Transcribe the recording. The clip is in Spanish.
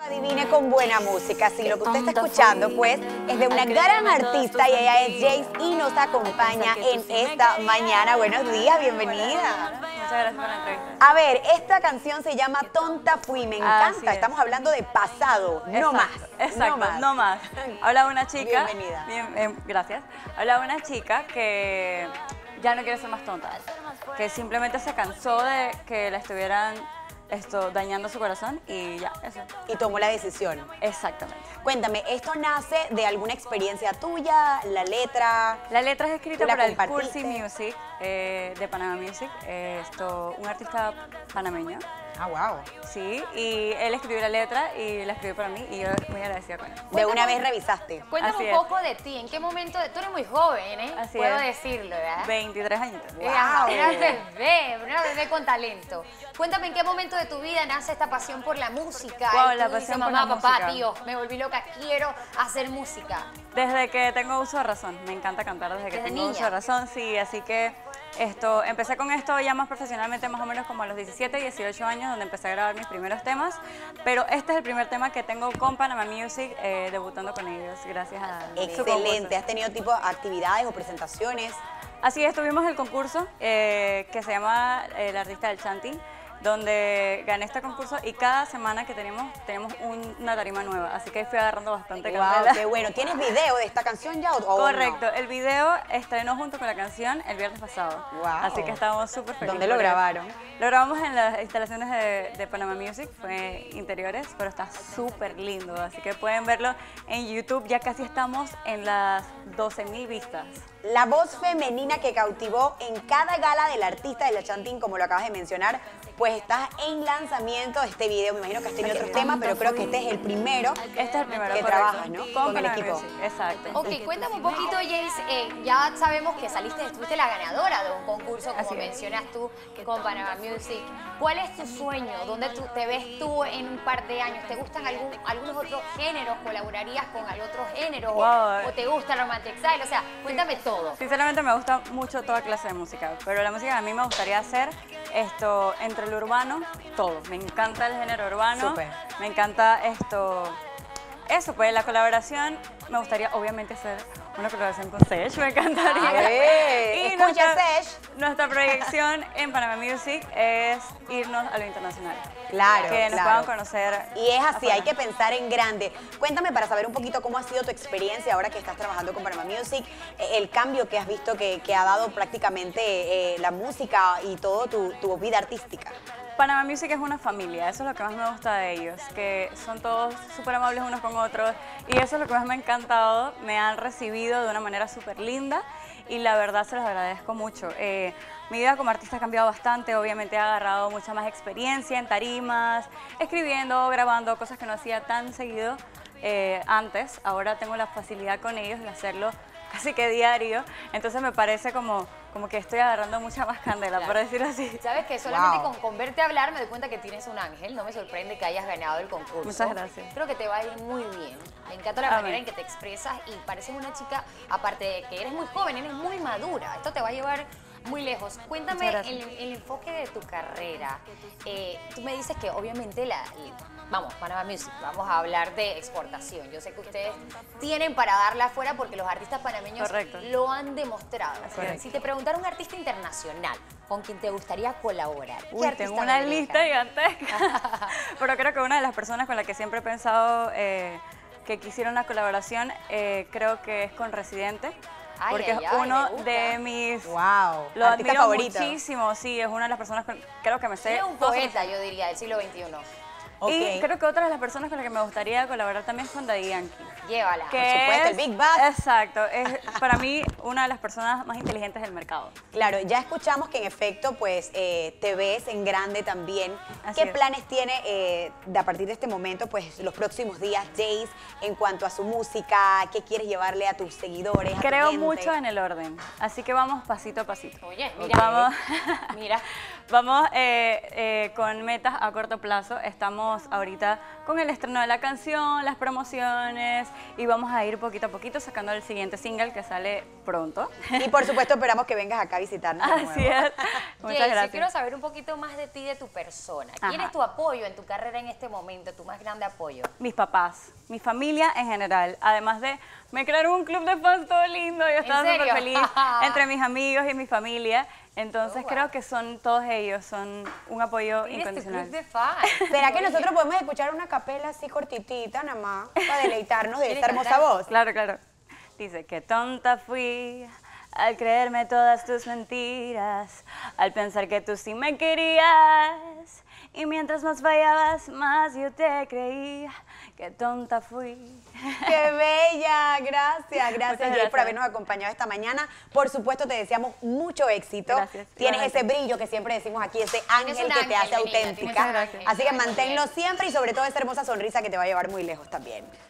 Adivine con buena música. Sí, lo que usted está escuchando, pues, es de una gran artista y ella es Jace y nos acompaña en esta mañana. Buenos días, bienvenida. Muchas gracias por la entrevista. A ver, esta canción se llama Tonta Fui, me encanta. Estamos hablando de pasado, no más. Exacto, no más. Habla una chica. Bienvenida. Gracias. Habla una chica que ya no quiere ser más tonta, que simplemente se cansó de que la estuvieran dañando su corazón y ya, eso. Y tomó la decisión. Exactamente. Cuéntame, ¿esto nace de alguna experiencia tuya? ¿La letra? La letra es escrita ¿Tú la por el compartiste? Cursi Music, de Panama Music, un artista panameño. Ah, wow. Sí, y él escribió la letra y la escribió para mí y yo muy agradecida con él. De una vez revisaste. Cuéntame Así un es. poco de ti, ¿en qué momento? Tú eres muy joven, ¿eh? Así Puedo es. decirlo, ¿verdad? 23 años. Una bebé con talento. Cuéntame en qué momento de tu vida nace esta pasión por la música. Wow, Y la tú dices, pasión por mamá, la papá, música. tío, me volví loca, quiero hacer música. Desde que tengo uso de razón, me encanta cantar desde que ¿Desde tengo uso niña? de razón, sí, así que empecé con esto ya más profesionalmente, más o menos como a los 17, 18 años, donde empecé a grabar mis primeros temas, pero este es el primer tema que tengo con Panama Music, debutando con ellos, gracias a su Excelente. concurso. ¿Has tenido tipo actividades o presentaciones? Así es, tuvimos el concurso que se llama El Artista del Chanting, donde gané este concurso y cada semana que tenemos una tarima nueva, así que fui agarrando bastante Wow, candela. qué bueno. ¿Tienes video de esta canción ya o Correcto, no? el video estrenó junto con la canción el viernes pasado, Wow. así que estamos súper felices. ¿Dónde lo por eso. grabaron? Lo grabamos en las instalaciones de Panama Music, fue interiores, pero está súper lindo, así que pueden verlo en YouTube, ya casi estamos en las 12.000 vistas. La voz femenina que cautivó en cada gala del artista de la Chanting, como lo acabas de mencionar, pues estás en lanzamiento de este video. Me imagino que has tenido otros temas, pero creo que este es el primero Este es el primero que correcto. trabajas, ¿no? Con el Panama equipo. Music, exacto. Ok, cuéntame un poquito, Jace, ya sabemos que fuiste la ganadora de un concurso, como Así es. mencionas tú, con Panama Music. ¿Cuál es tu sueño? ¿Dónde te ves tú en un par de años? ¿Te gustan algunos otros géneros? ¿Colaborarías con otros géneros? Wow. ¿O te gusta Romantic Style? O sea, cuéntame todo. Sinceramente me gusta mucho toda clase de música, pero la música que a mí me gustaría hacer entre lo urbano, todo. Me encanta el género urbano, Súper. me encanta eso, pues la colaboración, me gustaría obviamente hacer una colaboración con Sech, me encantaría. Escucha, Sech. Nuestra proyección en Panama Music es irnos a lo internacional. Claro, Que nos claro. puedan conocer. Y es así, afuera. hay que pensar en grande. Cuéntame para saber un poquito cómo ha sido tu experiencia ahora que estás trabajando con Panama Music, el cambio que has visto que ha dado prácticamente la música y todo tu vida artística. Panama Music es una familia, eso es lo que más me gusta de ellos, que son todos súper amables unos con otros y eso es lo que más me ha encantado, me han recibido de una manera súper linda y la verdad se los agradezco mucho. Mi vida como artista ha cambiado bastante, obviamente he agarrado mucha más experiencia en tarimas, escribiendo, grabando, cosas que no hacía tan seguido antes, ahora tengo la facilidad con ellos de hacerlo casi que diario, entonces me parece como que estoy agarrando mucha más candela, por decirlo así. Sabes que solamente Wow. con verte hablar me doy cuenta que tienes un ángel. No me sorprende que hayas ganado el concurso. Muchas gracias. Creo que te va a ir muy bien. Me encanta la Amén. manera en que te expresas y pareces una chica, aparte de que eres muy joven, eres muy madura. Esto te va a llevar muy lejos. Cuéntame Muchas gracias. el enfoque de tu carrera. Tú me dices que obviamente vamos, Panama Music, vamos a hablar de exportación. Yo sé que ustedes tienen para darla afuera porque los artistas panameños Correcto. lo han demostrado. Correcto. Si te preguntara un artista internacional con quien te gustaría colaborar, ¿qué Uy, artista tengo una me dirías? lista gigantesca. Pero creo que una de las personas con la que siempre he pensado que quisiera una colaboración, creo que es con Residente. Ay, Porque ay, es ay, uno me gusta. de mis... Wow. Lo Artista admiro favorito. muchísimo, sí, es una de las personas con... Creo que me sé... Es un todas sus- poeta, yo diría, del siglo XXI. Ok. Y creo que otra de las personas con las que me gustaría colaborar también es con Daddy Yankee. Llévala. Que supuesto, el Big Boss. Exacto, es para mí una de las personas más inteligentes del mercado. Claro, ya escuchamos que en efecto, pues, te ves en grande también. Así ¿Qué es. planes tiene a partir de este momento, pues, los próximos días, Jace, en cuanto a su música? ¿Qué quieres llevarle a tus seguidores, a tu Creo gente? mucho en el orden, así que vamos pasito a pasito. Oye, mira. Vamos, Mira. vamos con metas a corto plazo. Estamos estamos ahorita con el estreno de la canción, las promociones y vamos a ir poquito a poquito sacando el siguiente single que sale pronto. Y por supuesto esperamos que vengas acá a visitarnos de nuevo. Así es. Muchas Jaycee, gracias. quiero saber un poquito más de ti, de tu persona. ¿Quién Ajá. es tu apoyo en tu carrera en este momento, tu más grande apoyo? Mis papás, mi familia en general. Además de, me crearon un club de fans todo lindo. Yo estaba serio? súper feliz entre mis amigos y mi familia. Entonces Oh, wow. creo que son todos ellos, son un apoyo Tienes tu incondicional. club de fans. ¿Será que nosotros podemos escuchar una capela así cortitita nada más para deleitarnos de ¿Quieres esta hermosa cantar? voz? Claro, claro. Dice, qué tonta fui al creerme todas tus mentiras, al pensar que tú sí me querías. Y mientras más fallabas, más yo te creía. Qué tonta fui. ¡Qué bella! Gracias, gracias Jay gracias. por habernos acompañado esta mañana. Por supuesto te deseamos mucho éxito. Gracias, Tienes igualmente. ese brillo que siempre decimos aquí, ese ángel un que te ángel, hace mi niña, tienes auténtica. un ángel. Así que Muy manténlo bien. siempre y sobre todo esa hermosa sonrisa que te va a llevar muy lejos también.